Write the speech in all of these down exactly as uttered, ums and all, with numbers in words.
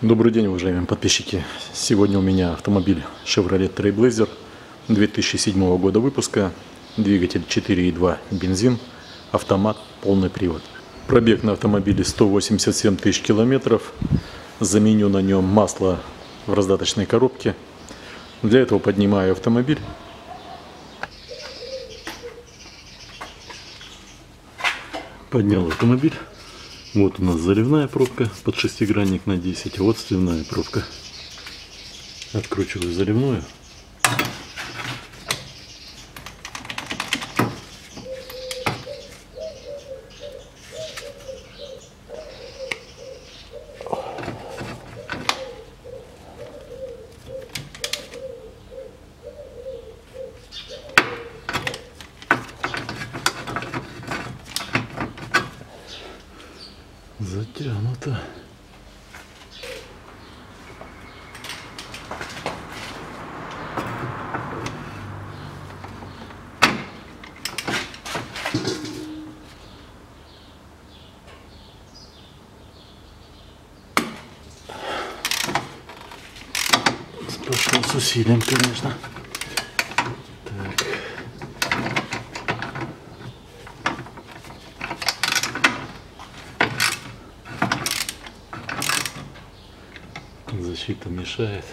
Добрый день, уважаемые подписчики. Сегодня у меня автомобиль Chevrolet Trailblazer две тысячи седьмого года выпуска, двигатель четыре и два бензин, автомат, полный привод. Пробег на автомобиле сто восемьдесят семь тысяч километров. Заменю на нем масло в раздаточной коробке. Для этого поднимаю автомобиль. Поднял автомобиль. Вот у нас заливная пробка под шестигранник на десять, а вот сливная пробка. Откручиваю заливную. Затянуто. Пошел с усилием, конечно. Так. Защита мешает.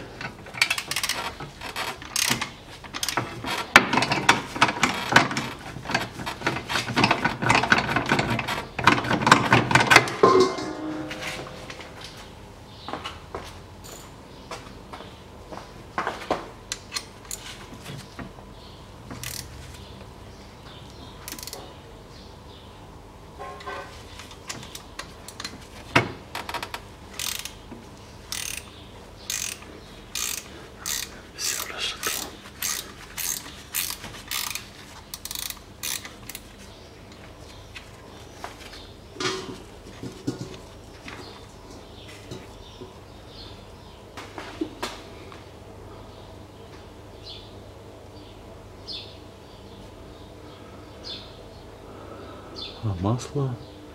А масло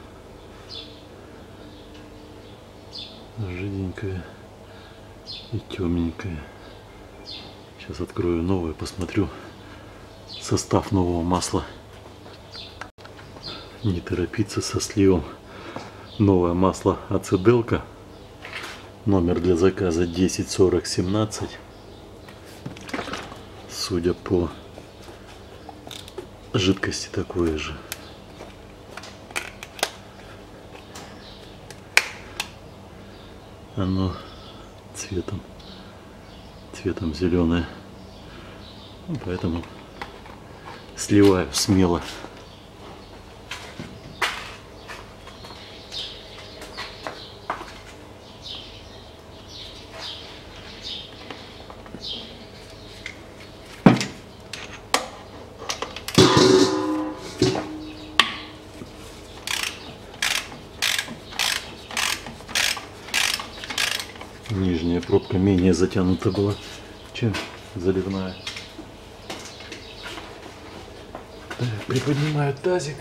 жиденькое и темненькое. Сейчас открою новое, посмотрю состав нового масла. Не торопиться со сливом. Новое масло Ацеделка. Номер для заказа десять сорок семнадцать. Судя по жидкости, такое же. Оно цветом, цветом зеленое, ну, поэтому сливаю смело. Нижняя пробка менее затянута была, чем заливная. Так, приподнимаю тазик.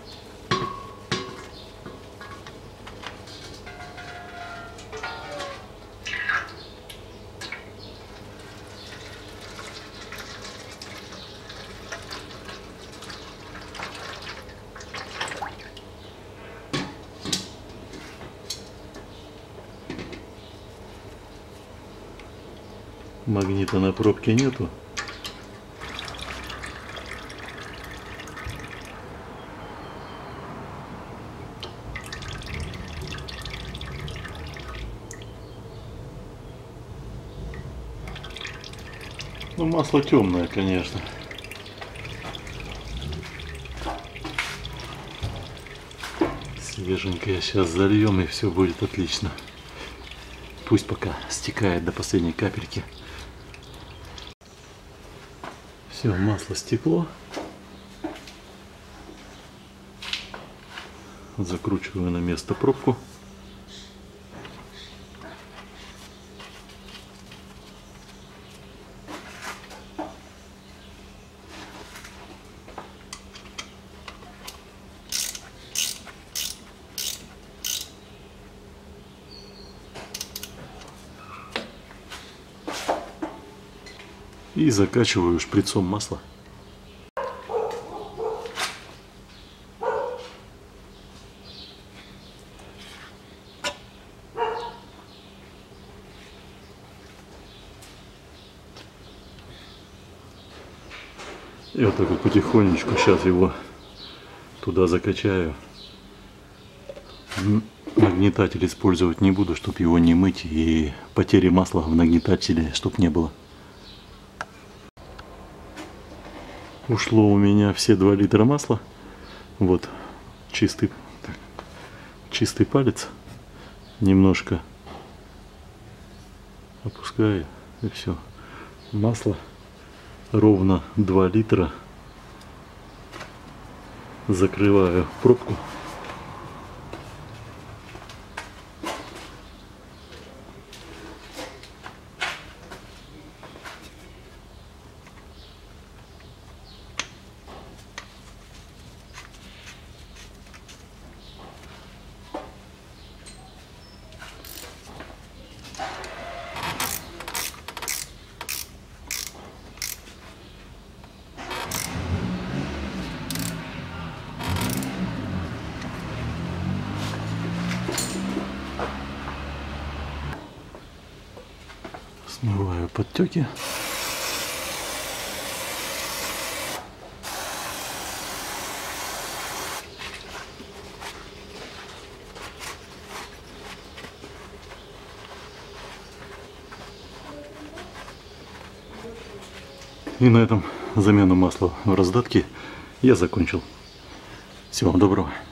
Магнита на пробке нету. Ну, масло темное, конечно. Свеженькое сейчас зальем, и все будет отлично. Пусть пока стекает до последней капельки. Все, масло стекло. Закручиваю на место пробку. И закачиваю шприцом масла. И вот так вот потихонечку сейчас его туда закачаю. Нагнетатель использовать не буду, чтобы его не мыть, и потери масла в нагнетателе чтобы не было. Ушло у меня все два литра масла. Вот чистый, так, чистый палец. Немножко опускаю, и все. Масло ровно два литра. Закрываю пробку. Смываю подтеки. И на этом замену масла в раздатке я закончил. Всего доброго.